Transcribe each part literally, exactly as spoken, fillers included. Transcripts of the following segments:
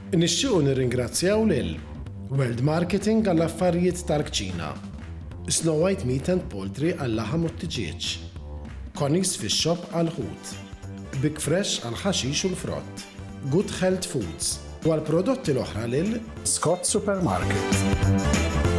Nixtiequ nirringrazzjaw lil World Marketing għall-affarijiet tal-kċina, Snow White Meat and Poultry għall-laħam u t-tiġieġ, Connie's Fish Shop għall-ħut, Big Fresh għall-ħaxix u l-frott, Good Health Foods u għall-prodotti l-oħra lil Scott Supermarket.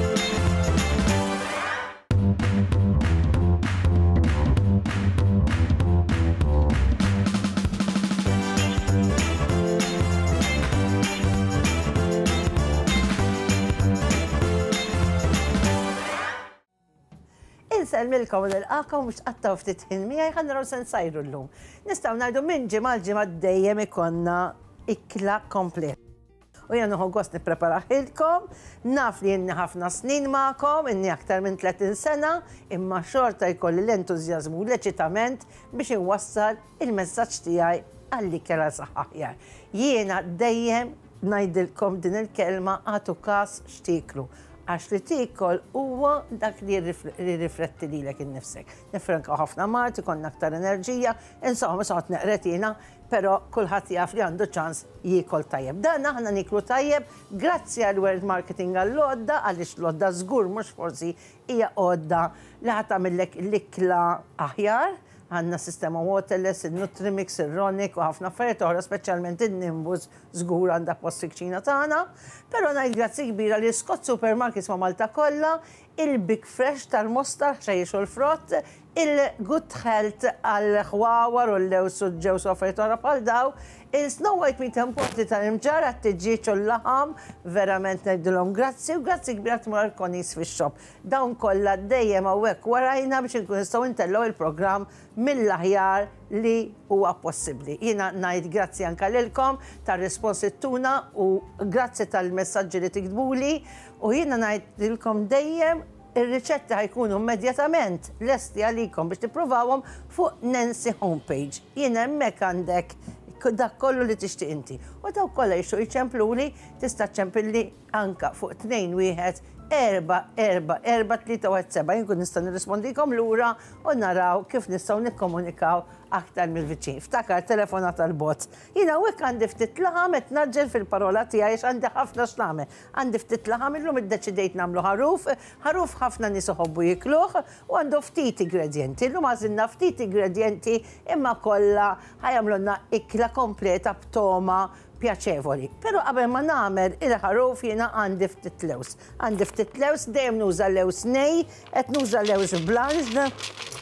Milkom l-qaka u mux qattaw ftit ħin ħan naraw sen sajru l-lum. Nistaw najdu minn ġimma l-ġimma d-dejjem ikonna ikla komplet. U jgħan uħu għost nipreparaħilkom, naf li jenni ħafna snin ma'kom, inni aktar minn tletin sena, imma xorta jkolli l-entuzjazmu u l-eċitament biex inwassal il-messaġġ tiegħi għalli kera saħħaħjar. Jiena dejjem najdilkom din il-kelma għatu kas xtiklu. Għax li tikol huwa dak li rifletti li l-ek innifsek. Nifranka ħafna mart, ikonna aktar enerġija, insomma soħt neqretina, pero kullħat jaf li għandu ċans jikol tajjeb. Dan aħna niklu tajjeb, grazzi għal World Marketing għall-odda, għalix l-odda zgur, mux forsi hija odda li ħatamillek l-ikla aħjar, għanna sistema waterless, il-Nutrimix, il-Ronic u ħafna affarijiet oħra, speċjalment il-Nimbus żgur għandha post fiċ-ċina tagħna. Però ngħid grazzi kbira li Scott Supermarkets ma' Malta kollha, il-Big Fresh tal-Mostar xejjex u l-frott, il-Good Health għal-ħwawar u l-lews u l-ġews u affarijiet oħra bħal daw, il-Snow White Meat and Poultry tal-imġar għat-tiġġieġ u l-laħam, verament ngħidulhom grazzi u grazzi kbira tmur Connie's Fish Shop. Dawn kollha dejjem hawnhekk warajna biex inkun nistgħu intellgħu il-programm mill-aħjar li huwa possibbli. Jiena ngħid grazzi anke lilkom tar-risponsi tuna u grazzi tal-messaġġi li tiktbuli u jiena ngħidilkom dejjem ir-riċetti ħajkunu immedjatament lesti għalikom biex tippruvawhom fuq Nancy homepage. Jiena hemmhekk għandek dak kollu li tixtieq inti. U daw kollha jixtiequ jiċċempluli tista' ċempilli anke fuq tnejn wieħed erba' erba' erba' tlieta wieħed seba' jinkun nista' nirrispondikom lura u naraw kif nistgħu nikkomunikaw aktar mill-viċin. Ftakar telefona tal-bot. Jiena hekk għandi ftit laħam qed naġġel fil-parola tiegħi għax għandi ħafna x'nagħmel. Għandi ftit laħam illum iddeċidejt nagħmlu ħaruf, ħaruf ħafna nies iħobbu jikluh u għandu ftit ingredienti. Illum għażilna ftit ingredienti imma kollha ħajamlulna ikla kompleta b'toma pjaċevoli. Però qabel ma nagħmel il-ħaruf jiena għandi ftit lews. Għandi ftit lews, dejjem nuża lews nej, qed nuża lews blanc.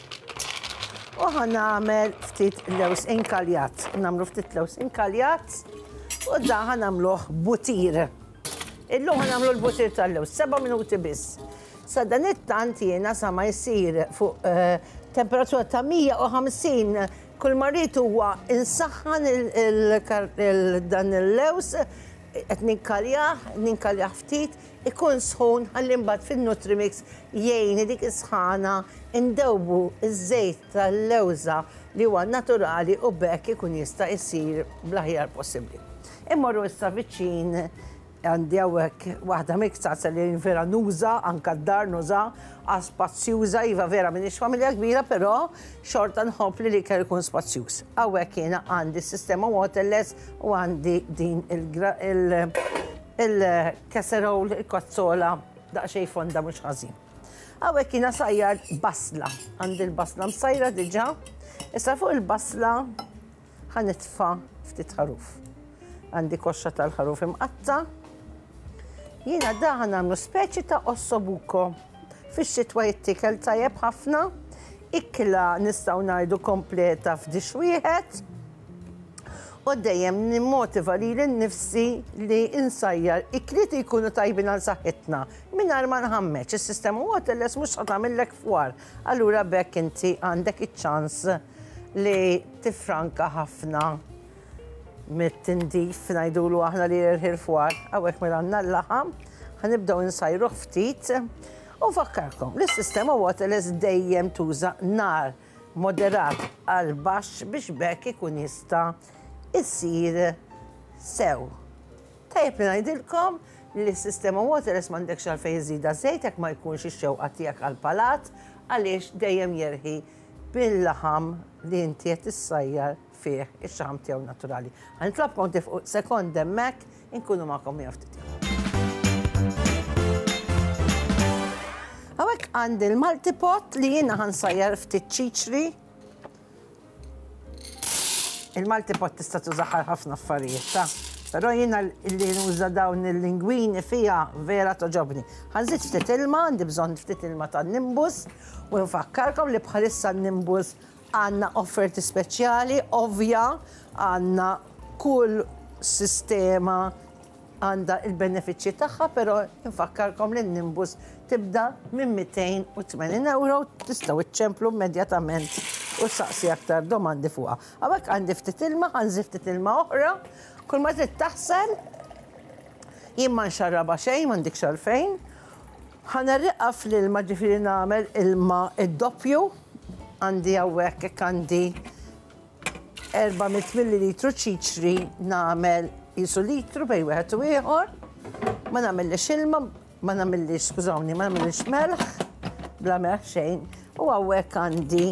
U ħanamel ftit lews inkaljat. Namlu ftit lews inkaljat u da ħanamluh butir. Illum ħanamlu l-butir tal-lews, seba' minuti biss. Sa dan it-tant jiena sa ma jsir fuq temperatura ta' mija u ħamsin kull marrit huwa insaħħan dan il-lews qed ninkaljah, ninkaljah ftit, ikun sħun ħalli mbagħad fin-Nutrimix jgħin dik is-sħana indewbu iż-żejt tal-lewża li huwa naturali u bekk ikun jista' jsir bl-aħjar possibbli. Immorru issa viċin għandi hawnhekk waħda mill-ktazza li vera nuża, anke d-dar nuża, għas spazzjuża, iva vera m'iniex familja kbira, però xorta nħobb li li kell ikun spazzjuż. Hawnhekk jiena għandi s-sistema waterless u għandi din il-casserole, il-kazzola, daqsxejn fonda mhux ħażin. Hawnhekk jiena sajjar basla, għandi l-basla msajra diġà, issa fuq il-basla ħanitfa' ftit ħaruf. Għandi koxxa tal-ħaruf imqatta. Jiena da ħanamlu speċi ta' ossobuco. Fix-xitwa jittikel tajjeb ħafna, ikla nistgħu ngħidu kompleta f'dix wieħed. U dejjem nimmotiva lili nnifsi li insajjar ikliet jkunu tajbin għal saħħitna mingħajr ma nħammeġ. Is-sistema waterless mhux ħadd tagħmellek fwar. Allura bekk inti għandek iċ-ċans li tifranka ħafna mit-tindif ngħidulu aħna li jirħir fwar. Hawnhekk mela għandna l-laħam, ħanibdew insajruh ftit. U fakkarkom li s-sistema waterless dejjem tuża nar moderat għal baxx biex bekk ikun jista' issir sew. Tajjeb li ngħidilkom li s-sistema waterless m'għandekx għalfejn iżida żejt jekk ma jkunx ix-xewqa tiegħek għall-palat għaliex dejjem jerħi bil-laħam li inti qed issajjar fih ix-xaħam tiegħu naturali. Ħanitlobkom tifqu sekond hemmhekk inkunu magħkom miegħu ftit. Hawnhekk għandi l-multipot li jiena ħansajjar ftit ċiċri. Il-multipot tista' tużaħħar ħafna affarijiet, ta' però jiena li nuża dawn il-lingwini fija vera toġobni. Ħanżid ftit ilma, għandi bżonn ftit ilma tan-nimbus u nfakkarkom li bħalissa n-nimbus għandna offerti speċjali, ovvja, għandna kull sistema għandha il-benefiċċji tagħha, però nfakkarkom li n-nimbus tibda minn mئتين وثمانين euro tistgħu iċċemplu immedjatament u saqsi aktar domandi fuqha. Hawnhekk għandi ftit ilma, ħanżid ftit ilma oħra, kull ma trid taħsel jien ma nxarraba xejn, m'għandikx għalfejn. Ħanerriqaf l-ilma ġifieri nagħmel ilma id-doppju, għandi hawnhekk hekk għandi erba'a millilitru ċiċri nagħmel jisu litru bej wieħed u ieħor, ma nagħmellix ilma, ma nagħmellix, skużawni, ma nagħmellix melħ, bla melħ xejn, u hawnhekk għandi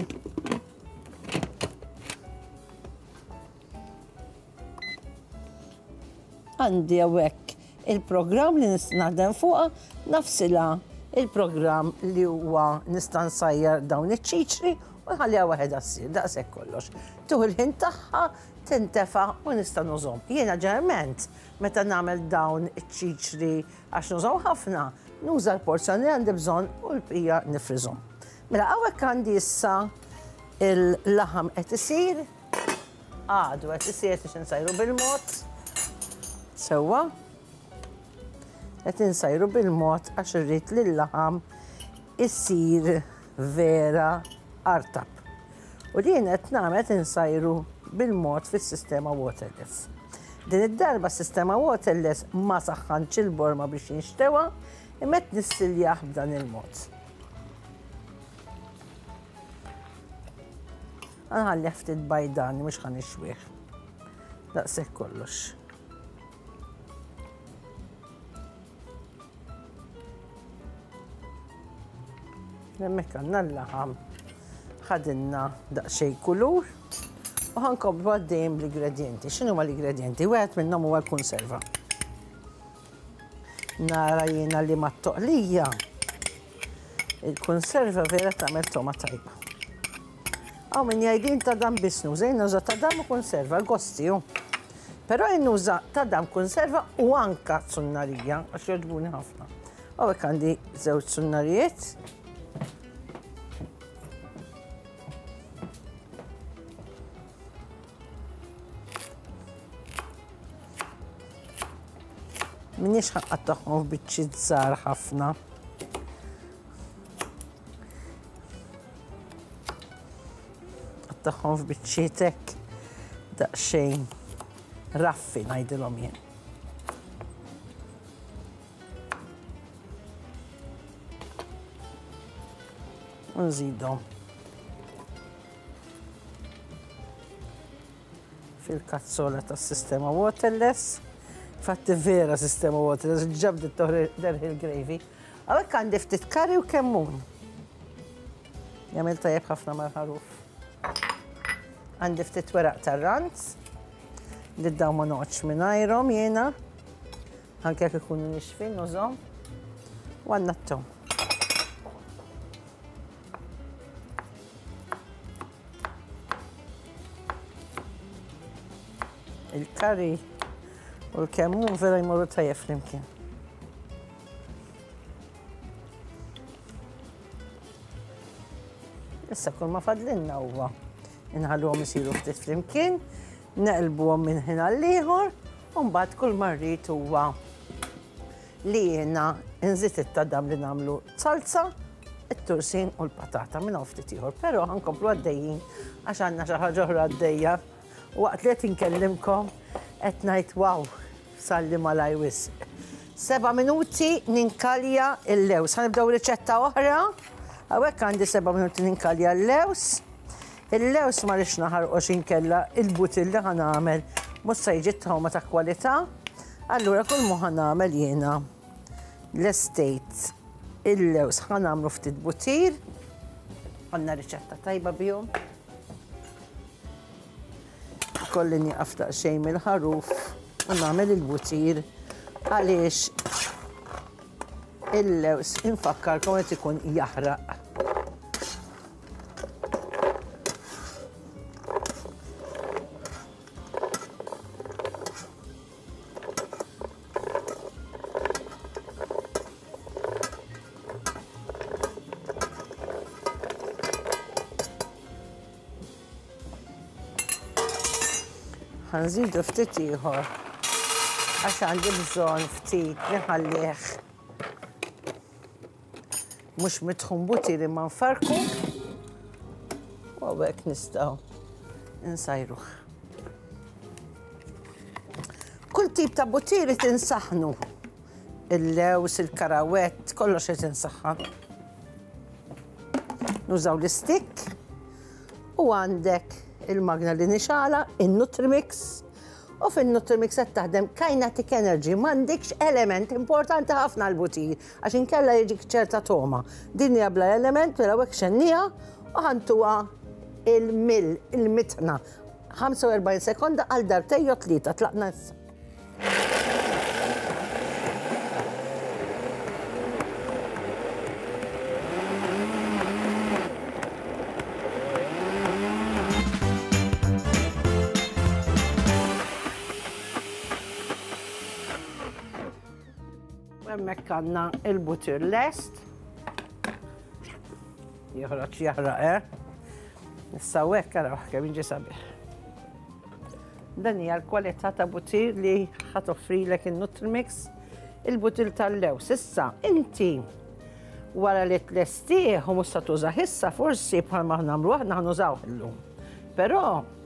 għandi hawnhekk il-programm li nista' naħdem fuqha nafsilha il-programm li huwa nista' nsajjar dawn iċ-ċiċri u nħalliha waħedha ssir daqshekk kollox. Tuħu l-ħin tagħha tintefa' u nista' nużhom. Jiena ġerment meta nagħmel dawn iċ-ċiċri għax nużaw ħafna, nuża l-porzjon li għandi bżonn u l-bqija nifriżhom. Mela hawnhekk għandi issa il-laħam qed isir, għadu qed isir qed insajru bil-mod. Sewwa qed insajru bil-mod għax irrid li l-laħam isir vera artab. U li jien qed nagħmel qed insajru bil-mod fis-sistema waterless. Din id-darba s-sistema waterless ma saħħanx il-borma biex jinxtewa, imma qed nissiljaħ b'dan il-mod. Nħalli ftit bajdani mhux ħan ixwieħ. Daqshekk kollox. Hemmhekk għandna l-laħam ħadilna daqsxejn kulur u ħankomplu għaddejjem bl-ingredienti. X'inhuma l-ingredienti? Wieħed minnhom huwa l-kunserva. Nara jiena li mat-toqlija il-kunserva vera tagħmel toma tajba. Hawn min jgħidin ta' dam bisnu, żejn nuża ta' dam u kunserva, gosti hu. Però jien nuża ta' dam kunserva u anke sunnarija għax jogħġbuni ħafna. Hawnhekk għandi żewġ sunnarijiet. Minniex ħanqatta'hom f'biċċiet żgħar ħafna. Qatta'hom f'biċċiet hekk daqsxejn raffi ngħidilhom jien. U nżidhom fil-kazzola tas-sistema waterless. Fatti vera sistema waterless, ġabdet derħi il-gravy. Għawek għandi ftit kari u kemmun. Jamil tajjeb ħafna mal-ħaruf. Għandi ftit weraq tar-ranz. Li d-daw ma noqgħodx mingħajrhom jiena. Anke jekk ikunu nixfin nużhom. U għandna t-tom. Il-kari u l-kemmun vera jmorru tajjeb flimkien. Issa kull ma fadlinna huwa inħalluhom isiru ftit flimkien, neqlbuhom minn ħin għal ieħor u mbagħad kull ma rrid huwa li jiena nżid it-tadam li nagħmlu salsa, it-tursin u l-patata minn ftit ieħor. Però ħankomplu għaddejjin għax għandna xi ħaġa oħra għaddejja u waqt li qed inkellimkom qed ngħid wow, salli malaj wisq. Seba' minuti ninkalja l-lews. Ħanibdew riċetta oħra. Hawnhekk għandi seba' minuti ninkalja l-lews. Il-lews ma rridx naħarqox inkella il-butil li ħanagħmel mhux se jiġi tawma ta' kwalità. Allura kull mu ħanagħmel jiena l-estate il-lews ħanagħmlu ftit butir. Għandna riċetta tajba bihom. kolli nieqaf daqsxejn mill-ħaruf u nagħmel il-butir għaliex il-lews infakkarkom qed ikun jaħraq. Ħanżidu ftit ieħor għax għandi bżonn ftit nħallih mhux midħun butir imma nfarku u hekk nistgħu insajruh. Kull tip ta' butir tinsaħħnu. Il-lews, il-karawett, kollox qed insaħħan. Nużaw l-istik u għandek il-magna li nixala, il-Nutrimix, u fin-Nutrimix qed taħdem Kinetic Energy, m'għandekx element importanti ħafna l-butir, għax inkella jiġik ċerta toma. Din hija bla element, mela hekk xennija u ħantuha il-mill, il-mitna. ħamsa u erbgħin sekonda għal darbtejn jew tlieta tlaqna issa. Hemmhekk għandna il-butir lest. Joħroġ jaħraq, eh? Issa hekk araw kemm jiġi sabiħ. Dan hija l-kwalità ta' butir li ħadd offrilek in-Nutrimix, il-butir tal-lews. Issa inti wara li tlestih u mhux se tużah issa forsi bħalma nagħmlu aħna ħanużaw illum. Però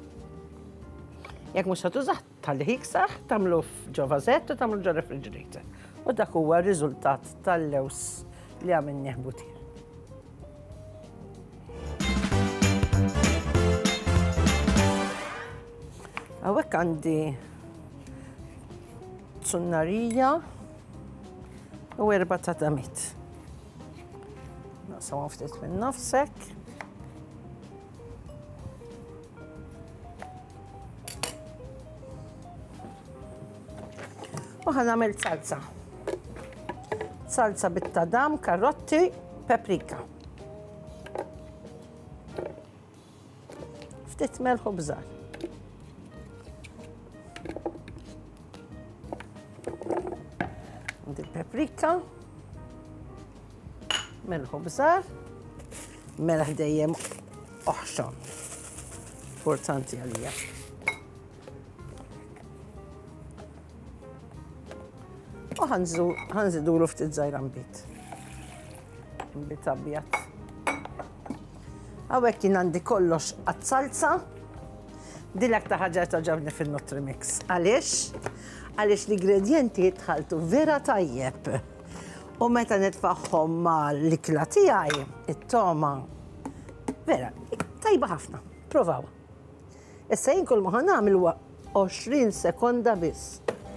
jekk mhux se tużah tħallih jiksaħ, tagħmlu ġo vażett u tagħmlu ġo refrigerator. U dak huwa r-riżultat tal-lews li għamilnieh butir. Hawnhekk għandi tsunnarija u erba' ta' tamit. Naqsam ftit minn nofsek. U ħanagħmel salsa. Salsa bit-tadam, karotti, paprika. Ftit melħ u bżar. Għandi l-paprika, melħ u bżar, melħ dejjem oħxon. Importanti għalija. U ħanżidulu ftit żgħira nbit. Nbit abjad. Hawnhekk jien għandi kollox għas-salsa. Dilek ta' ħaġa taġabni fin-Nutrimix. Għaliex? Għaliex l-ingredjenti jitħaltu vera tajjeb. U meta nitfaħħom mal-ikla tiegħi, it-toma, vera, tajba ħafna. Provaw. Issa jien kull ma ħanagħmel huwa għoxrin sekonda biss.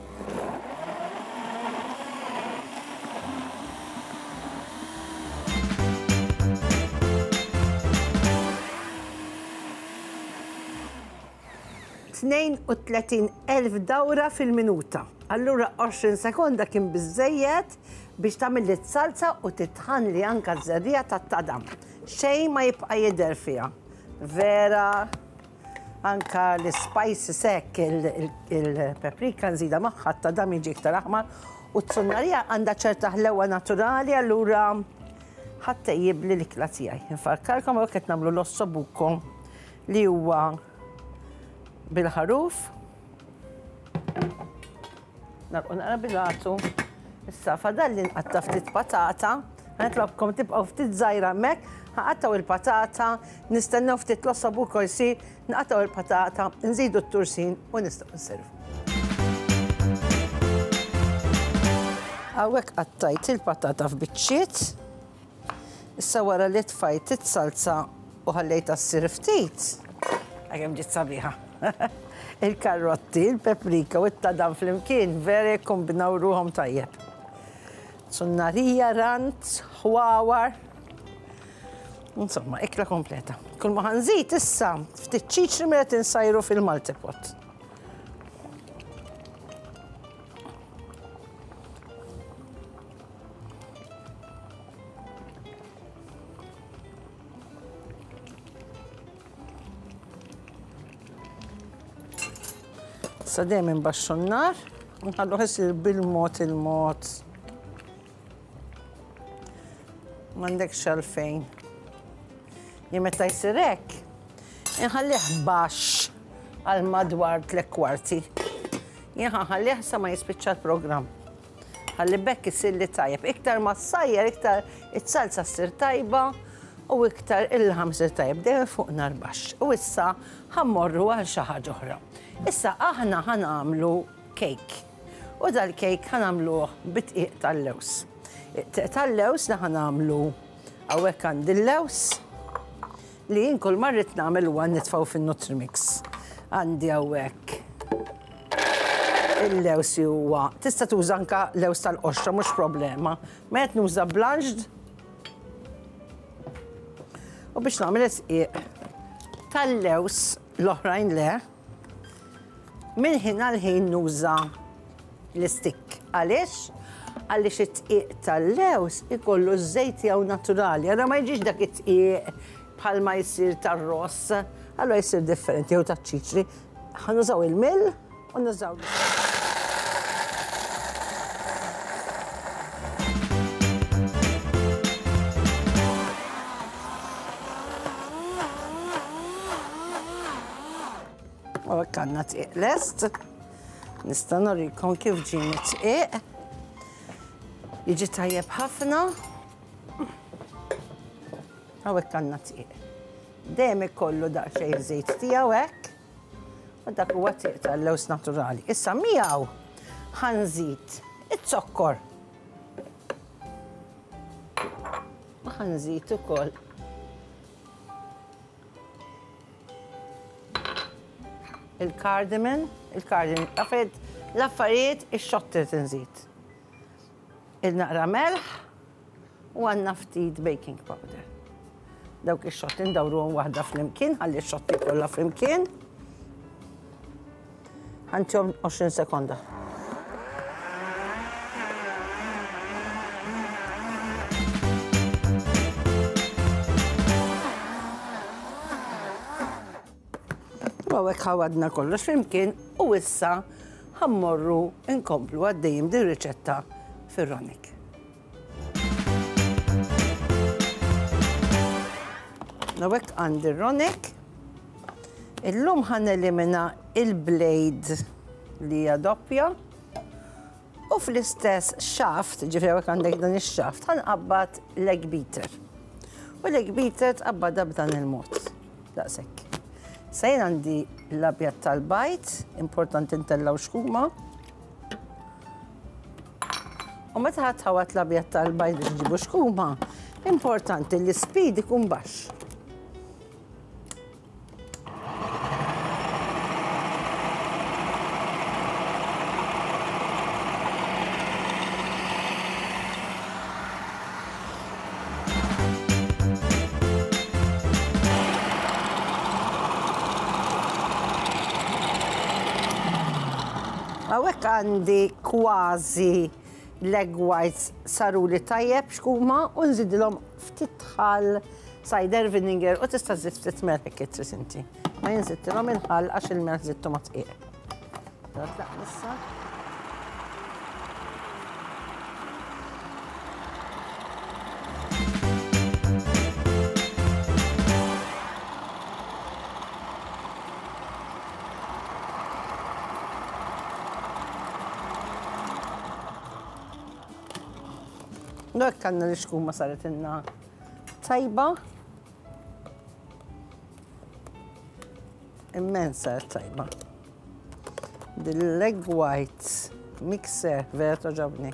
tnejn u tletin elf dawra fil-minuta. Allura għoxrin sekonda kien biżżejjed biex tagħmel li t-salsa u titħan li anka żerrija tat-tadam. Xejn ma jibqa' jidher fiha. Vera, anka l-spicy sekk il-paprika nżida magħha t-tadam jiġi iktar aħmar u t-tsunnarija għandha ċerta ħlewa naturali, allura ħattejjib li l-ikla tiegħi. Infakkarkom hekk qed nagħmlu l-ossobuco li huwa bil-ħaruf. Narqu naqra bil-għatu. Issa fadalli nqatta ftit patata. Nitlobkom tibqgħu ftit żgħira hemmhekk, ħaqattaw il-patata, nistennew ftit l-ossobuco jsir, nqattaw il-patata, nżidu t-tursin u nistgħu nservu. Hawnhekk qattajt il-patata f'biċċiet. Issa wara li tfajt it-salsa u ħallejta ssir ftit, għakemm ġiet sabiħa. Il-karotti, il-paprika u t-tadam fl-imkien veri kombinaw ruhom tajjeb. Tsunnarija, rant, ħwawar. Insomma, ikla kompleta. Kull ma ħanżid issa ftit ċiċri mela tinsajru fil-multipot. Sa dejjem imbaxxu n-nar, nħallu ħissir bil-mod il-mod. M'għandekx għalfejn. Jien meta jsir hekk, inħallih baxx għal madwar tliet kwarti. Jien ħanħallih sa ma jispiċċa l-programm. Ħalli bekk isir li tajjeb. Iktar ma ssajjer, iktar it-salsa ssir tajba u iktar il-laħam sir tajjeb. Dejjem fuq nar baxx. U issa ħammorru għal xi ħaġa oħra. Issa aħna ħanamlu cake. U dal-cake ħanamluh bit-tqiq tal-lews. It-tqiq tal-lews li ħanamlu hawnhekk għandi l-lews li jien kull marrit nagħmel huwa nitfgħu fin-Nutrimix. Għandi hawnhekk il-lews huwa tista' tuża anke lews tal-qoxra mhux problema. Ma qed nuża blanched u biex nagħmel is-sqiq tal-lews l-oħrajn le minn ħin għal ħin nuża l-istikk. Għaliex? Għaliex it-tqiq tal-lews ikollu ż-żejt jew naturali. Ara ma jiġix dak it-tqiq bħalma jsir tar-ross, allura jsir differenti jew taċ-ċiċri. Ħanużaw il-mill u nużaw. U hekk għandna tqiq lest. Nista' norikom kif ġieni tqiq. Jiġi tajjeb ħafna. Hawnhekk għandna tqiq. Dejjem ikollu daqsxejn żejt tiegħu hekk. U dak huwa tqiq tal-lews naturali. Issa miegħu ħanżid it-zokkor. U ħanżid ukoll il-cardamom, il-cardamom, l-affarijiet ix-xotti tinżid. Il-naqra melħ u għandna ftit baking powder. Dawk ix-xotti ndawruhom waħda flimkien, ħalli x-xotti kollha flimkien. Ħantihom għoxrin sekonda. U hekk ħawadna kollox flimkien u issa ħammorru inkomplu għaddejjem din riċetta fir-ronik. Hekk għandi r-ronik. Illum ħan elimina il-blade li hija doppja u fl-istess xaft, ġifri hekk għandek dan ix-xaft, ħanqabbad leg beater. U leg beater tqabbadha b'dan il-mod. Daqshekk. Sa jien għandi l-abjad tal-bajt, importanti ntellaw xkuma. U meta ħadd l-abjad tal-bajt biex ġibu xkuma, importanti li speed ikun baxx. Hawnhekk għandi kważi leg whites saru li tajjeb xkuma u nżidilhom ftit ħall cider vinegar u tista' żid ftit melħ hekk trid inti. Ma jinżidtilhom il-ħall għax il-melħ żidtu ma tqiegħ. Tlaq issa. Hekk għandna l-xkuma saret inna tajba. Immensa tajba. Dil-leg white mixer vera toġobni.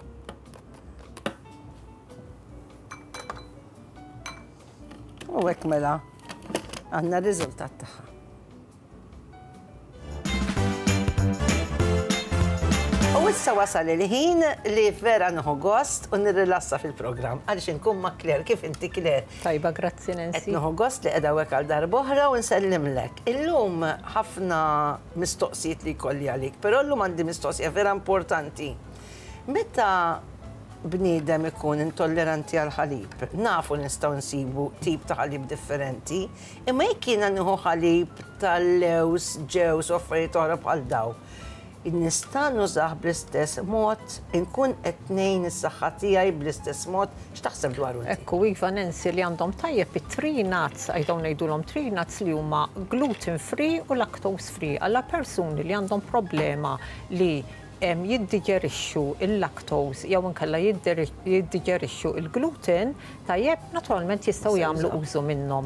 U hekk mela għandna r-riżultat tagħha. U issa wasal il-ħin li vera nħu gost u nirrilassa fil-programm. Għaliex inkun ma' Claire, kif inti Claire? Tajba, grazzi Nancy. Qed nħu gost li qiegħda hekk għal darb'oħra u nsellimlek. Illum ħafna mistoqsijiet li jkolli għalik, però llum għandi mistoqsija vera importanti. Meta bniedem ikun intolleranti għal ħalib, nafu nistgħu nsibu tip ta' ħalib differenti, imma jekk jiena nieħu ħalib tal-lews, ġews u affarijiet oħra bħal daw. Nista' nużah bl-istess mod, inkun qed ngħin is-saħħa tiegħi bl-istess mod, x'taħseb dwaru? Ekku iva Nancy li għandhom tajjeb it-tree nuts, għajdew ngħidulhom tree nuts li huma gluten free u lactose free. Alla persuni li għandhom problema li jiddiġerixxu il-lactose jew inkella jiddiġerixxu il-gluten, tajjeb naturalment jistgħu jagħmlu użu minnhom.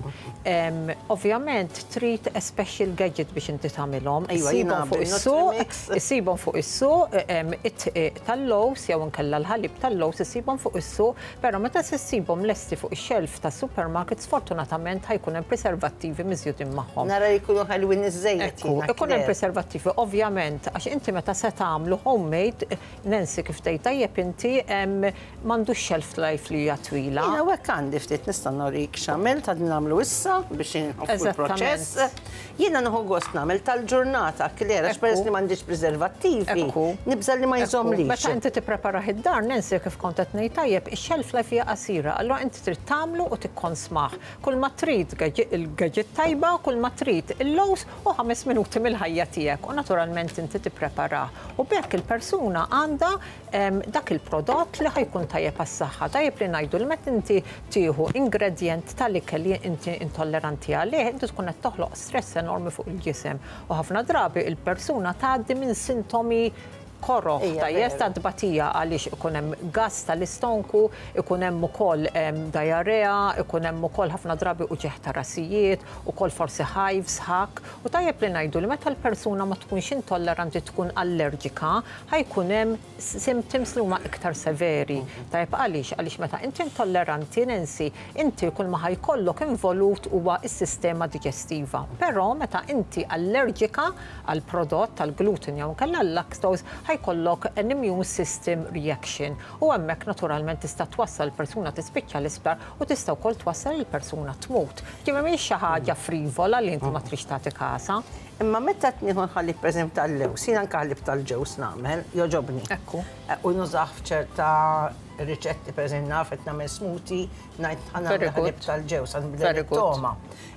Ovvjament trid a special gadget biex inti tagħmilhom. Issibhom fuq is-suq, issibhom fuq is-suq it-tieq tal-lows jew inkella l-ħalib tal-lows issibhom fuq is-suq, però meta issibhom lesti fuq ix-xelf tas-supermarket sfortunatament ħajkun hemm preservattivi miżjudin magħhom. Nara jkunu ħelwin iż-żejjed. Ikun hemm preservattivi, ovvjament, għax inti meta se tagħmlu homemade, Nancy kif tgħid tajjeb inti m'għandux shelf life li hija twila. Jiena hekk għandi ftit nista' nurrik x'għamel ta' nagħmlu issa biex inħoffu l-proċess. Jiena nieħu gost nagħmel tal-ġurnata Claire għax peress li m'għandix preservattivi. Nibża li ma jżommlix. Meta inti tipprepara id-dar Nancy kif kont qed ngħid tajjeb, ix-shelf life hija qasira, allura inti trid tagħmlu u tikkonsmah. Kull ma trid il-gaġġett tajba, kull ma trid il-lows u ħames minuti mill-ħajja tiegħek u naturalment inti tippreparah. U bekk il-persuna għandha dak il-prodott li ħajkun tajjeb għas-saħħa. Tajjeb li ngħidu li meta inti tieħu ingredient tal-ikel li inti intolleranti għalih, inti tkun qed toħloq stress enormi fuq il-ġisem. U ħafna drabi il-persuna tgħaddi minn sintomi korroħ ta' jesta dbatija għaliex ikun hemm gas tal-istonku, ikun hemm ukoll diarrea, ikun hemm ukoll ħafna drabi uġeħ ta' rasijiet, ukoll forsi hives, ħak. U tajjeb li ngħidu li meta l-persuna ma tkunx intolleranti tkun allerġika, ħajkun hemm symptoms li huma iktar severi. Tajjeb għaliex għaliex meta inti intolleranti Nancy, inti kull ma ħajkollok involut huwa s-sistema diġestiva. Però meta inti allerġika għal prodott tal-gluten jew kellha l-lactose ħajkollok an immune system reaction u hemmhekk naturalment tista' twassal il-persuna tispiċċa l-isptar u tista' wkoll twassal il-persuna tmut. Ġimgħa mhix xi ħaġa frivola li inti ma trix tagħti każa. Imma meta tnieħu ħallib pereżempju tal-lews, jiena anke ħallib tal-ġews nagħmel, joġobni. Ekku. U nużah f'ċerta riċetti pereżempju naf qed nagħmel smoothie, ngħid ħanagħmel ħallib tal-ġews għal toma.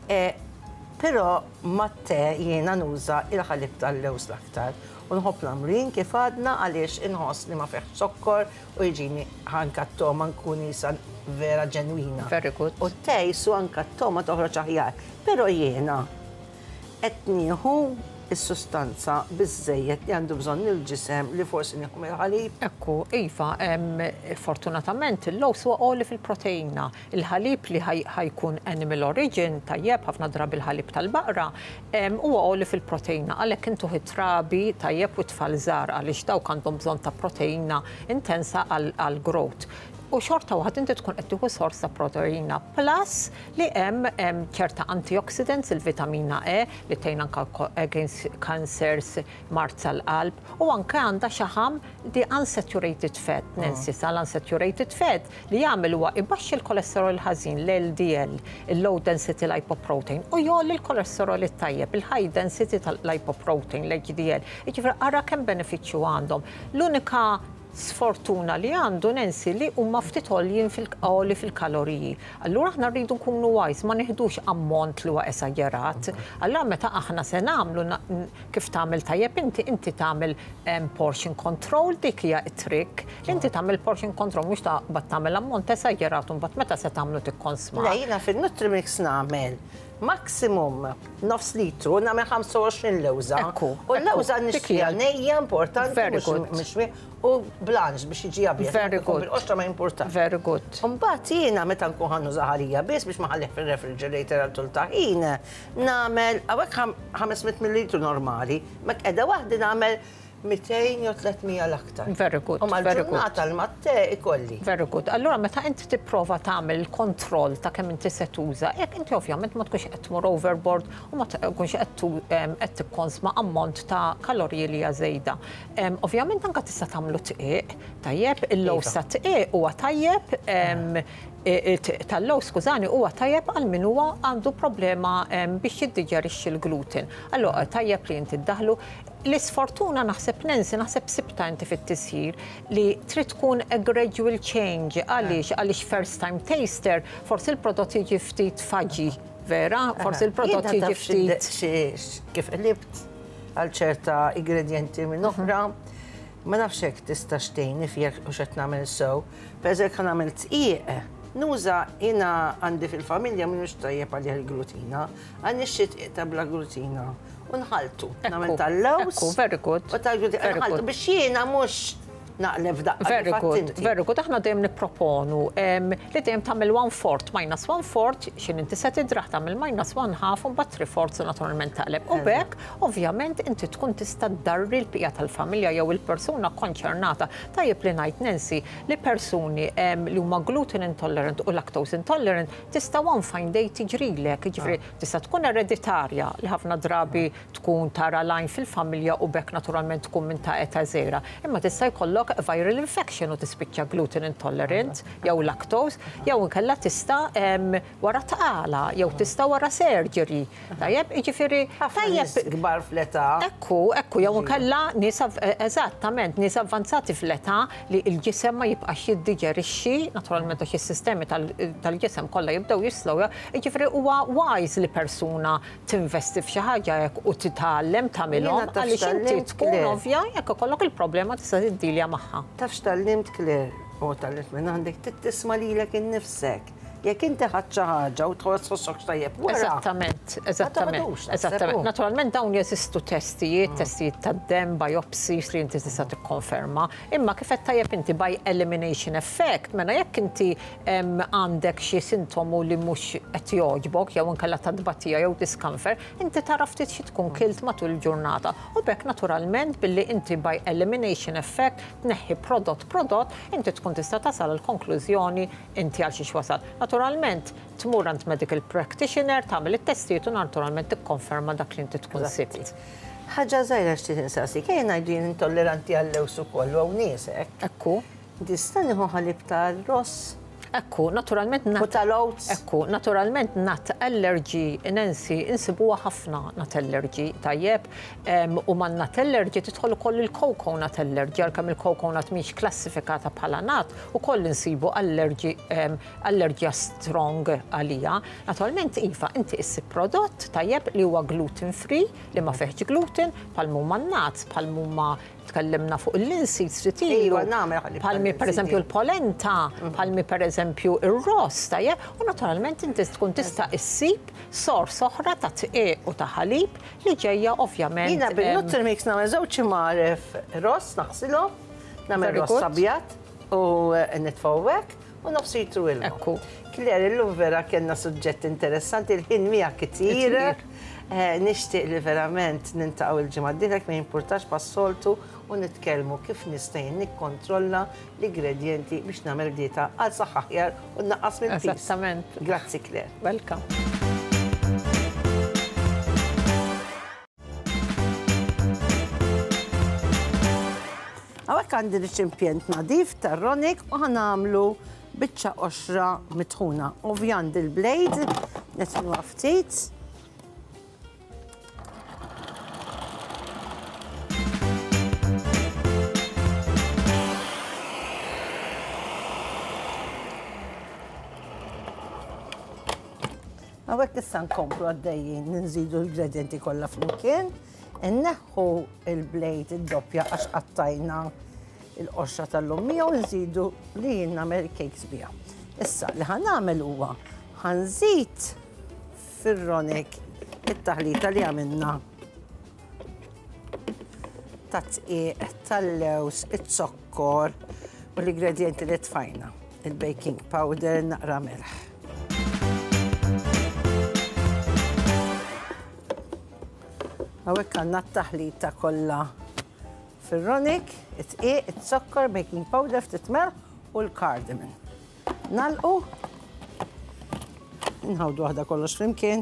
Però mat-te jiena nuża il-ħallib tal-lews l-aktar. U nħobb nagħmlu kif għadna għaliex inħoss li ma fih sokkor u jiġini anke t-toma nkun isa vera ġenwina. Very good. U tejsu anke t-toma toħroġ aħjar. Però jiena qed nieħu is-sustanza biżżejjed li għandu bżonn il-ġisem li forsi nieħu mill-ħalib. Ekku, iva, fortunatament il-lows huwa għoli fil-proteina. Il-ħalib li ħajkun animal origin, tajjeb ħafna drabi il-ħalib tal-baqra, huwa għoli fil-proteina. Għalhekk intu trabi tajjeb u tfal żgħar għaliex dawk għandhom bżonn ta' proteina intensa għall-growth. U xorta waħed inti tkun qed tieħu sors ta' proteina plus li hemm ċerta antioxidants, il-vitamina E li tgħin anke against cancers, mart tal-qalb u anke għandha xaħam di unsaturated fat, Nancy sal-unsaturated fat li jagħmel huwa ibaxxi l-kolesterol ħażin, l-L D L, il-low density lipoprotein u jolli l-kolesterol it-tajjeb, il-high density tal-lipoprotein, l-H D L. Jiġifieri ara kemm benefiċċju għandhom. L-unika sfortuna li għandu Nancy li huma ftit għoljin fil-qoli fil-kaloriji. Allura aħna rridu nkunu wise, ma nieħdux ammont li huwa esagerat. Allura meta aħna se nagħmlu kif tagħmel tajjeb inti inti tagħmel portion control dik hija t-trick. Inti tagħmel portion control mhux bad tagħmel ammont esagerat u mbagħad meta se tagħmlu tikkonsma. Le jiena fin-Nutrimix nagħmel maximum nofs litru nagħmel ħamsa u għoxrin lewża. U l-lewża nixtrija nejja importanti mhux u blanx biex jiġi abjad. Very good. Bil-qoxra ma importanti. Very good. Mbagħad jiena meta nkun ħannu żaħarija biss biex ma ħallih fir-refrigerator għal tul ta' ħin nagħmel hawnhekk ħamesmiet millilitru normali, mek qiegħda waħda nagħmel mitejn jew tlietmija l-aktar. Very good. U mal-ġurnata l-matte ikolli. Very good. Allura meta inti tipprova tagħmel kontroll ta' kemm inti se tuża, jekk inti ovvjament ma tkunx qed tmur overboard u ma tkunx qed tikkonsma ammont ta' kaloriji li hija żejda. Ovvjament anke tista' tagħmlu tqiq, tajjeb, il-lows ta' tqiq huwa tajjeb, tal-low skużani huwa tajjeb għal min huwa għandu problema biex jiddiġerixxi l-gluten. Allura tajjeb li inti ddaħlu. L-isfortuna naħseb Nancy, naħseb sibta inti fit-tisjir li trid tkun a gradual change għaliex għaliex first time taster forsi l-prodott jiġi ftit faġi, vera? Forsi l-prodott jiġi ftit. Kif qlibt għal ċerta ingredienti minn oħra, ma nafx hekk tista' xtejni fjek u x'qed nagħmel sew. Pereżempju kan nagħmel tqiq, nuża jiena għandi fil-familja mhux tajjeb għalih il-glutina, għandi xi tqiq ta' bla glutina. Unħaltu, namel tal-lows. Ekku, very good. U tal-glutina, unħaltu biex jiena mux naqleb daqqa. Very good, very good. Aħna dejjem nipproponu li dejjem tagħmel one fourth minus one fourth x'in inti se tidraħ tagħmel minus one half u mbagħad three fourths naturalment taqleb. U bekk, ovvjament inti tkun tista' ddarri l-bqija tal-familja jew il-persuna konċernata. Tajjeb li ngħid Nancy li persuni li huma gluten intolerant u lactose intolerant tista' one fine day tiġrilek, jiġifieri tista' tkun ereditarja li ħafna drabi tkun tara lajn fil-familja u bekk naturalment tkun minn ta' eta żgħira. Imma tista' jkollok viral infection u tispiċċa gluten intolerant jew lactose, jew inkella tista' wara tqala, jew tista' wara surgery. Tajjeb, jiġifieri tajjeb kbar fl-età. Ekku, ekku, jew inkella nies eżattament nies avvanzati fl-età li l-ġisem ma jibqax jiddiġerixxi, naturalment għax is-sistemi tal-ġisem kollha jibdew jislowja, jiġifieri huwa wise li persuna tinvesti f'xi ħaġa hekk u titgħallem tagħmilhom għaliex inti tkun ovvja jekk ikollok il-problema tista' tiddilja magħha. Tafx tal-limt Claire, u tal-limt minn għandek tittisma lilek innifsek. Jekk inti ħadd xi ħaġa u tħossok tajjeb wara. Eżattament, eżattament. Eżattament. Naturalment dawn jeżistu testijiet, testijiet tad-dem, biopsies li inti tista' tikkonferma. Imma kif qed tajjeb inti by elimination effect, mela jekk inti għandek xi sintomu li mhux qed jogħġbok jew inkella tadbatija jew discomfort, inti tara ftit xi tkun kilt matul il-ġurnata. U bekk naturalment billi inti by elimination effect tneħħi prodott prodott, inti tkun tista' tasal l-konklużjoni inti għal xiex wasal. Naturalment, tmur għand medical practitioner, tagħmel it-testijiet u naturalment tikkonferma dak li inti tkun sibt. Ħaġa żgħira x'tieq insaqsi, kien ngħidu jien intolleranti għall-lews ukoll hawn nies hekk. Ekku. Tista' nieħu ħalib tal-ross. Ekku, naturalment U tal-oats. Ekku, naturalment nat allergy, Nancy, insibuha ħafna nat allergy, tajjeb, u man nat allergy tidħol ukoll il-coconut allergy, għalkemm il-coconut mhix klassifikata bħala nat, ukoll insibu allergy, allergija strong għalija. Naturalment iva, inti issi prodott tajjeb li huwa gluten free, li ma fiħx gluten, bħal huma n-nuts, bħal huma tkellimna fuq il-linseeds li tiegħu. Palmi pereżempju l-polenta, palmi pereżempju ir-ross, tajjeb, u naturalment inti tkun tista' issib sors oħra ta' tqiq u ta' ħalib li ġejja ovvjament. Jiena bil-Nutrmix nagħmel żewġ maref ross naħsilhom, nagħmel ross abjad u nitfowwek u nofs litru ilma. Ekku. Claire, illum vera kellna suġġett interessanti, il-ħin miegħek kittir. Nixtieq li verament nintaqgħu il-ġimgħa d-dieħla ma jimpurtax pas-soltu u nitkellmu kif nistgħu nikkontrolla l-ingredjenti biex nagħmel dieta għal saħħa aħjar u nnaqqas mill-pis. Esattament. Grazzi Claire. Welcome. Hawnhekk għandi riċimpjent nadif tar-ronik u ħanamlu biċċa qoxra mitħuna. Ovvjan il-blade, netħu ftit. Għawek issa nkomplu għaddejjin, nżidu l-ingredienti kollha flimkien, inneħħu il-blade id-doppja għax qattajna il-qoxra tal-lummija u nżidu li jien nagħmel cakes biha. Issa li ħanagħmel huwa ħanżid fir-ronek it-taħlita li għamilna ta' tqiq, tal-lews, it-sokkor u l-ingredienti li tfajna, il-baking powder, naqra melħ. Għawek għanna t-taħlita kolla Firronik, it-qiegħ, it-sokkor, baking powder, ftit melħ u l-cardamom. Nalqu. Nħawdu waħda kollox flimkien.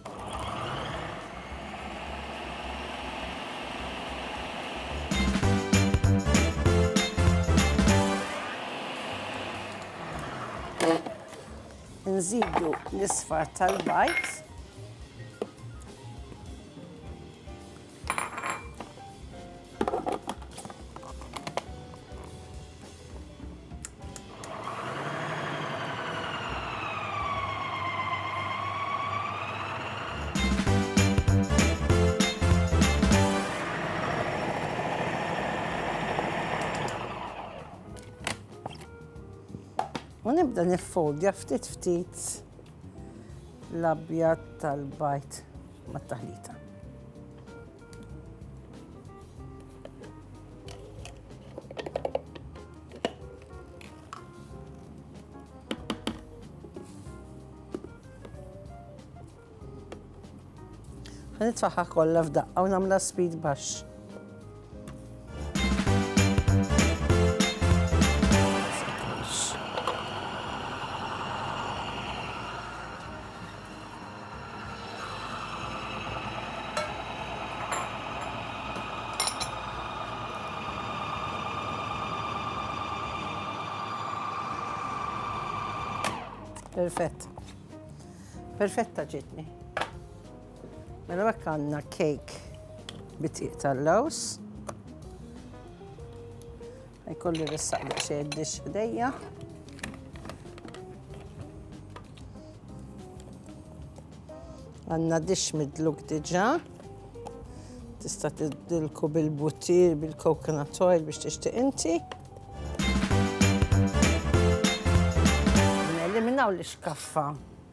Nżidu l-isfar tal-bajt. U nibda niffodja ftit ftit l-abjad tal-bajt mat-taħlita. Ħanitfaħħa kollha f'daqqa u nagħmilha speed baxx. Perfett. Perfetta ġitni. Mela hekk għandna cake bitiq tal-laws. Ħajkolli rissaqli xejn id-dix f'idejja. Għandna dix midluk diġà. Tista' tiddilku bil-butir, bil-coconut oil biex tixtieq inti. Neliminaw l-iskaffa.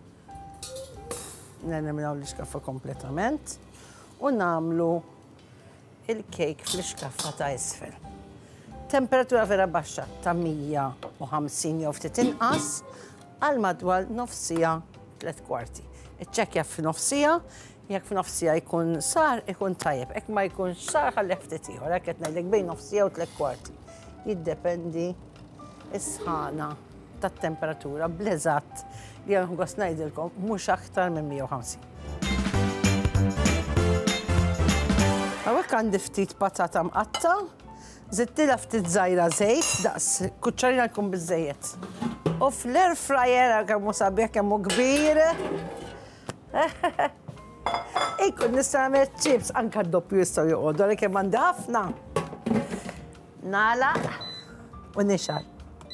Neliminaw l-iskaffa kompletament u nagħmlu il-kejk fl-iskaffa ta' isfel. Temperatura vera baxxa ta' mija u ħamsin jew ftit inqas għal madwar nofsija tliet kwarti. Iċċekkja f'nofsija, jekk f'nofsija jkun sar ikun tajjeb, hekk ma jkunx sar ħalleh ftit ieħor, hekk qed ngħidlek bejn nofsija u tliet kwarti. Jiddependi is-sħana tat-temperatura bl-eżatt li għan gost ngħidilkom mhux aktar minn mija u ħamsin. Hawnhekk għandi ftit patata mqatta, żidtilha ftit żgħira żejt, daqs kuċċarina jkun biżżejjed. U fl-air fryer kemm hu sabiħ kemm hu kbir. Ikun nista' nagħmel chips anke d-doppju jistgħu joqogħdu għalhekk hemm għandi ħafna. Nagħlaq u nixal.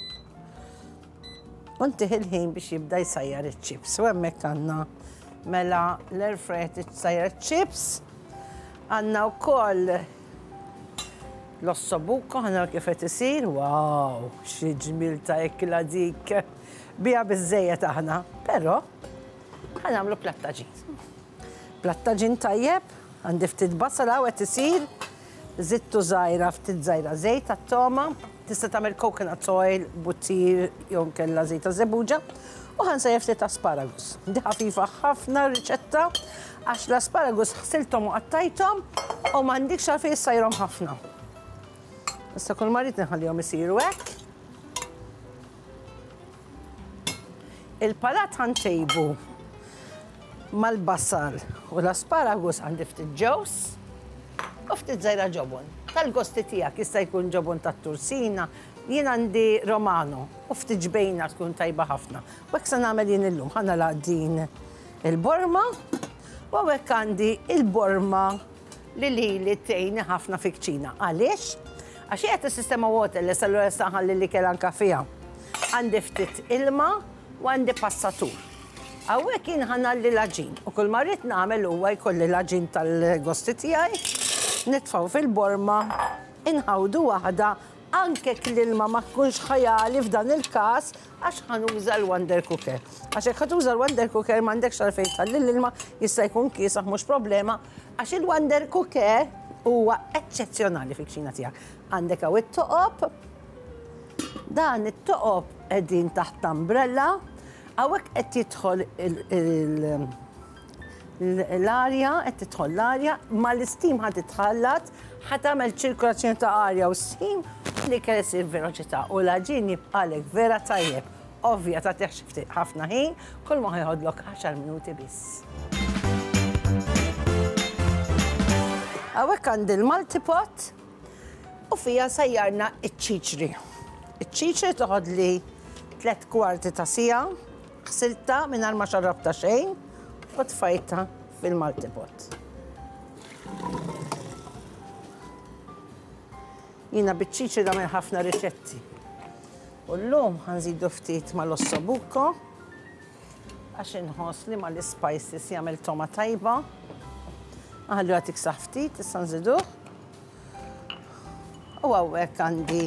Unti il-ħin biex jibda jsajjar iċ-chips. U hemmhekk għandna mela l-air fryer tsajjar iċ-chips. Għandna wkoll l-ossobuco, għandna kif qed isir. Wow, xi ġmiel ta' ekla dik. Biha biżżejjed aħna, però ħanagħmlu plattaġin. Plattaġin tajjeb, għandi ftit basala u qed isir. Żittu żgħira ftit żgħira żejt tat-toma. Tista' tagħmel coconut oil, butir, jew kellha żejt ta' żebuġa u ħansejjer ftit asparagus. Di ħafifa ħafna riċetta għax l-asparagus ħsilthom u qattajthom u m'għandikx għalfejn issajrhom ħafna. Issa kull marit nħallihom isiru hekk. Il-palat ħantejbu mal-basal u l-asparagus għandi ftit ġews u ftit żgħira ġobon. Tal-gosti tiegħek jista' jkun ġobon tat-tursina, jien għandi romano u ftit ġbejna tkun tajba ħafna. U hekk se nagħmel jien illum ħanalaq din il-borma u hekk għandi il-borma li lili tgħinni ħafna fi kċina. Għaliex? Għax qed is-sistema water li allura se nħalli l-ikel anke fiha. Għandi ftit ilma u għandi passatur. Hawnhekk jien ħanalli l-aġin u kull ma rrid nagħmel huwa jkolli l-aġin tal-gosti tiegħi. Nitfaw fil-borma, inħawdu waħda anke l-ilma ma tkunx ħajali f'dan il-każ għax ħanuża l-Wonder Cooker. Għax hekk ħatuża l-Wonder Cooker m'għandekx għalfejn tħalli l-ilma jista' jkun kiesaħ mhux problema għax il-Wonder Cooker huwa eċċezzjonali fil-kċina tiegħek. Għandek hawn it-toqob, dan it-toqob qegħdin taħt umbrella, hawnhekk qed jidħol l-arja, qed tidħol l-arja, ma l-istim ħad titħallat, ħad tagħmel ċirkolazzjoni ta' arja u steam li kell isir veloċità u l-aġin jibqalek vera tajjeb. Ovvja ta' teħxifti ħafna ħin, kull ma ħajħodlok għaxar minuti biss. Għawek għandi l-multipot u fija sajjarna iċ-ċiċri. Iċ-ċiċri toħod li tlet kwarti ta' sija, ħsilta mingħajr ma xarrabta xejn u tfajta fil-multipot. Jina biċ-ċiċri nagħmel ħafna riċetti. U llum ħanżidu ftit mal-ossobuco għax inħoss li mal-spices jagħmel toma tajba. Għallu għatik saħftit, issa nżiduh. U għawek għandi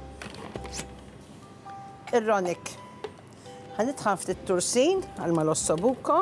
ir-ronik. Ħanitħan ftit tursin għal mal-ossobuco.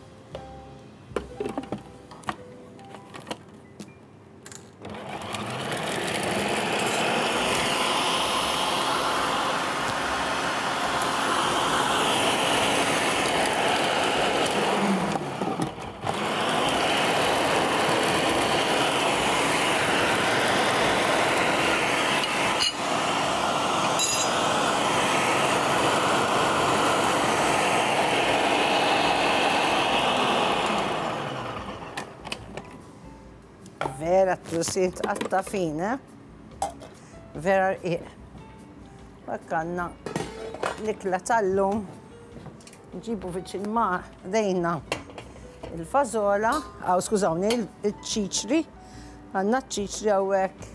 Vera t-tursin tqatta fina, vera rqiq. Għakkanna l-ikla tal-lum, nġibu fiċ il-ma' dejna il-fazola, għaw skużawni, il-ċiċri, għanna ċiċri għawek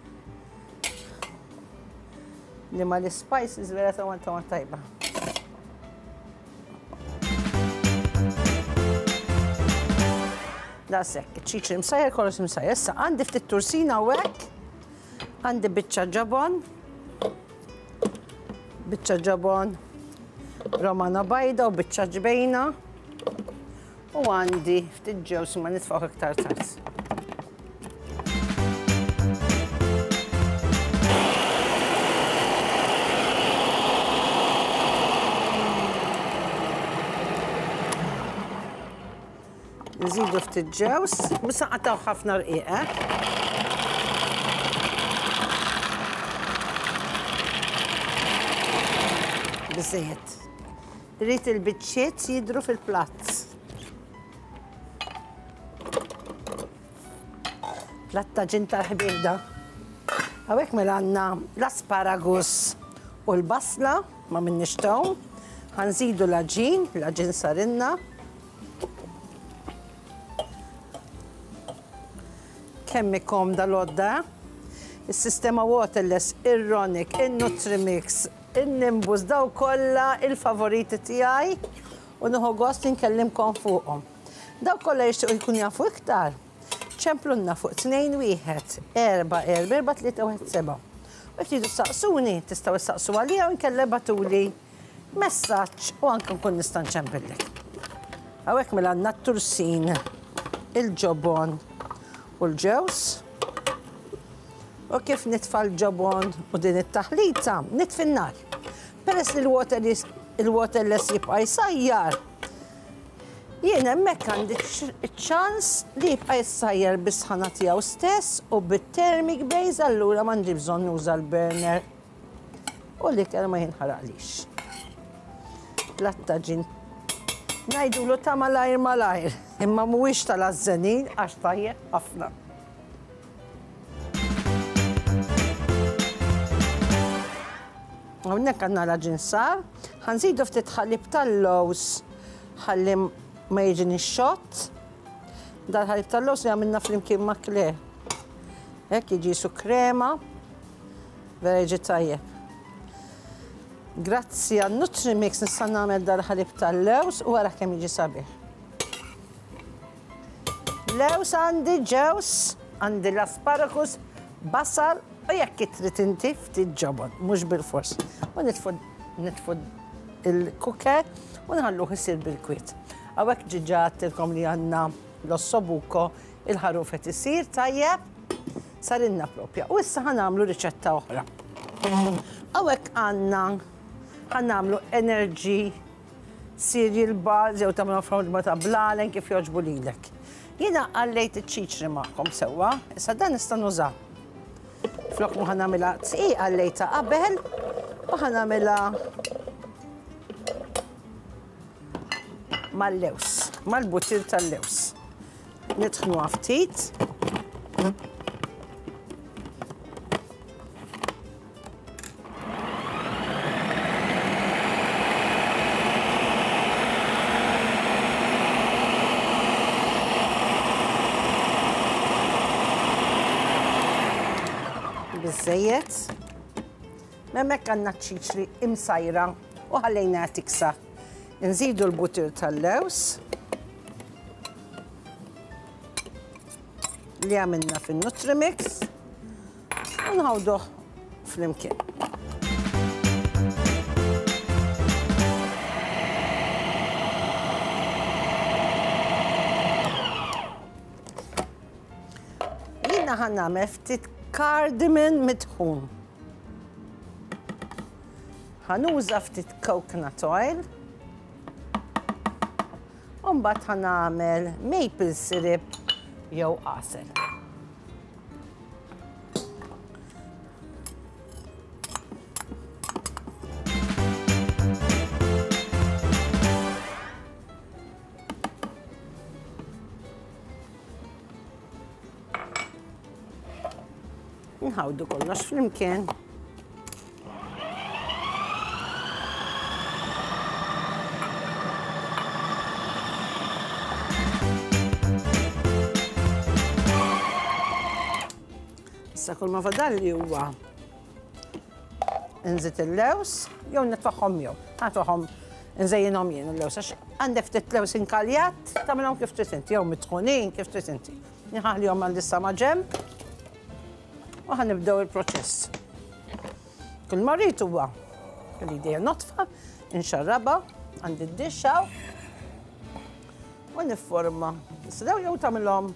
li ma l-spices vera ta' għanta tajba. Da sekk, ċiċri msajja, kollox msajja. Issa għandi ftit tursina għawek, għandi biċċa ġabon, biċċa ġabon romana bajda u biċċa ġbejna u għandi ftit ġews ma nitfgħu iktar tard. Nżidu ftit ġews, bissa qataw ħafna rqiq, Biżejjed. Rrid il-biċċiet jidhru fil-platt. Platt ta' ġin tal-ħbieb. Hawnhekk mela għandna l-asparagus u l-basla ma minnix tawn. Ħanżidu l-aġin, l-aġin sarinna. Kemm ikom dal-għodda, il-sistema Waterless, il-Ronic, il-Nutrimix, il-Nimbus, daw kollha il-favoriti tiegħi u nieħu gost inkellimkom fuqhom. Daw kollha jixtiequ jkun jafu iktar. ċemplunna fuq tnejn wieħed, erba' erba' erba' tlieta wieħed seba'. U jtidu saqsuni, tistgħu issaqsu għalija u nkella batuli messaġġ u anke nkun nista' nċempillek. Hawnhekk mela għandna t-tursin, il-ġobon u l-ġews. U kif nitfa' l-ġobon u din it-taħlita, nitfi n-nar. Peress li l-Waterless jibqa' jsajjar, jien hemmhekk għandi ċ-ċans li jibqa' jsajjar bis-sħana tiegħu stess u bit-thermic base allura m'għandi bżonn nuża l-burner u l-ikel ma jinħaraqlix. L-attaġin ngħidulu ta' malajr malajr, imma mhuwiex tal-ażżenin għax tajjeb ħafna. Hawnhekk għandna l-aġin sar, ħanżidu ftit ħalib tal-lows ħalli ma jiġini x-xott. Dal-ħalib tal-lows li għamilna flimkien ma' Claire. Hekk jiġi su krema, vera jiġi tajjeb. Grazzi għal Nutrimix nista' nagħmel dal-ħalib tal-lows u wara kemm jiġi sabiħ. Lews għandi ġews, għandi l-asparagus, basal u jekk trid inti ftit ġobon, mhux bil-fors. U nitfu il-kuker u nħalluh isir bil-kwiet. Hawnhekk ġiġa għattilkom li għandna l-ossobuco il-ħaruf qed isir tajjeb sarinna propja. U issa ħanamlu riċetta oħra. Hawnhekk għandna ħanamlu energy cereal bars jew tagħmlu forma ta' blalen kif jogħġbu lilek. Jiena għallejt iċ-ċiċri magħhom sewwa, issa dan nista' nużaw. Flok ma ħanamilha tqi għallejta qabel u ħanamilha mal-lews, mal-butir tal-lews. Nitħnuha ftit. Bizzejiet. Memmek għandna ċiċri imsajra u ħallejna tiksa. Nżidu l-butir tal-lews li għamilna fin-Nutrimix u nħawduh fl-imkien. Jiena ħannagħmel ftit cardamom midħun. Ħanuża ftit coconut oil. U mbagħad ħanagħmel maple syrup jew qasel. Nħawdu kollox flimkien. Issa kull ma fadalli huwa nżid il-lews jew nitfaħħom jew. Ħatfaħħom nżejjinhom jien il-lews għax għandek ftit lews inkaljat tagħmilhom kif trid inti jew mitħunin kif trid inti. Nieħaħlihom għal issa ma' ġemp u ħanibdew il-proċess. Kull ma rrid huwa l-idea notfa, inxarraba, għandi d-dixxa u nifforma. Issa daw jew tagħmilhom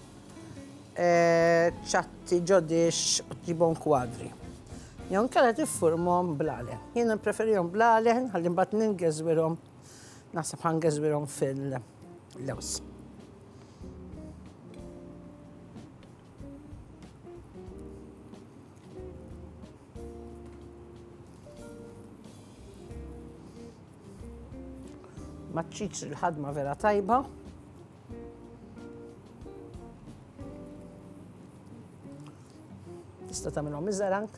ċatti ġodix u tibon kwadri. Jon kalla tiffurmhom blalen. Jiena preferihom blalen, ħalli mbagħad ningeżwirhom, naħseb ħangeżwirhom fil-lews. Ma tċiċri l-ħadma vera tajba. Tista' tagħmilhom iżgħar anke.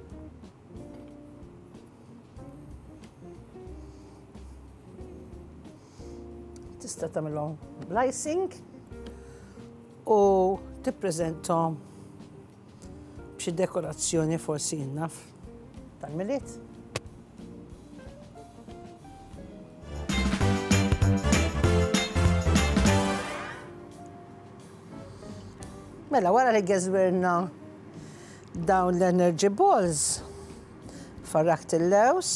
Tista' tagħmilhom bl-icing u tippreżenthom b'xi dekorazzjoni forsi naf tal-miliet. Mela wara li geżwirna dawn l-energy balls, farrakt il-lews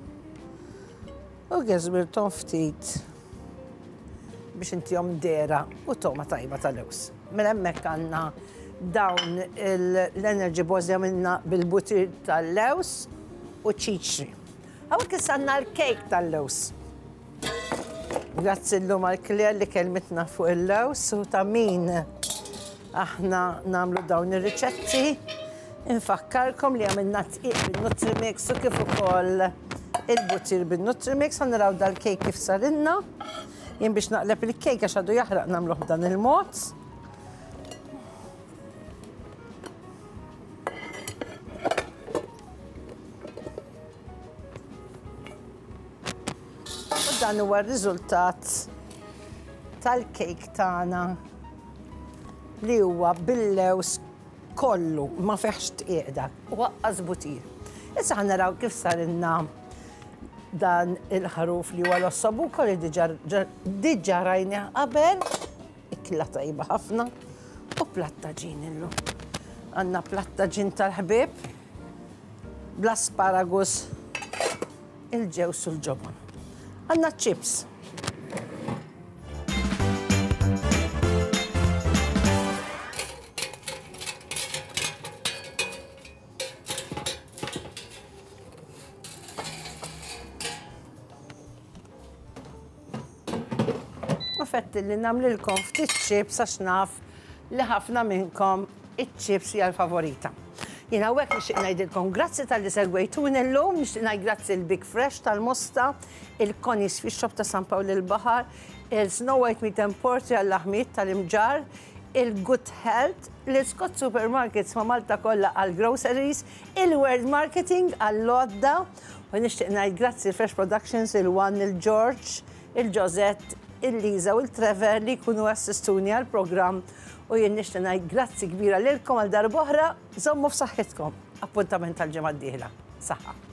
u geżwirthom ftit biex intihom dera u toma tajba tal-lews. Mela hemmhekk għandna dawn l-energy balls li għamilna bil-butir tal-lews u ċiċri. Hawnhekk issa għandna l-cake tal-lews. Grazzi llum għall-Claire li kelmetna fuq il-lews u ta' min aħna nagħmlu dawn ir-riċetti. Infakkarkom li għamilna tqiq bil-Nutrimix u kif ukoll il-butir bil-Nutrimix. Ħanaraw dal-kejk kif sarinna. Jien biex naqleb il-kejk għax għadu jaħraq nagħmluh b'dan il-mod. U dan huwa r-riżultat tal-kejk tagħna li huwa bil-lews kollu, ma feħx tqiegħda, u waqqas butir. Issa ħanaraw kif sarinna dan il-ħaruf li huwa l-ossobuco li diġà rajna qabel, ikla tajba ħafna, u plattaġin illu. Għandna plattaġin tal-ħbieb, bl-asparagus, il-ġews u l-ġobon. Għandna chips. permetti li namlilkom ftit chips għax naf li ħafna minnkom iċ-chips hija l-favorita. Jina għek nixtieq ngħidilkom grazzi tal-li segwejtuni llum, nixtieq ngħid grazzi l-Big Fresh tal-Mosta, il-Connie's Fish Shop ta' San Pawl il-Baħar, il-Snow White Meat and Poultry għall-Aħmiet tal-Imġar, il-Good Health, l-Scott Supermarkets ma' Malta kollha għall-Groceries, il-World Marketing għall-Lodda, u nixtieq ngħid grazzi l-Fresh Productions, il-One, il-George, il-Josette, il-Liza u il-Trevor li jkunu assistuni għal-programm u jien nixtieq ngħid grazzi kbira lilkom għal darba oħra, żommu f'saħħitkom. Appuntament tal-ġimgħa d-dieħla. Saħħa.